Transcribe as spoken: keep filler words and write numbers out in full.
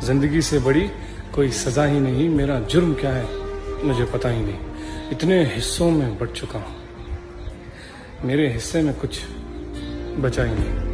जिंदगी से बड़ी कोई सजा ही नहीं, मेरा जुर्म क्या है मुझे पता ही नहीं। इतने हिस्सों में बट चुका हूँ, मेरे हिस्से में कुछ बचा ही नहीं।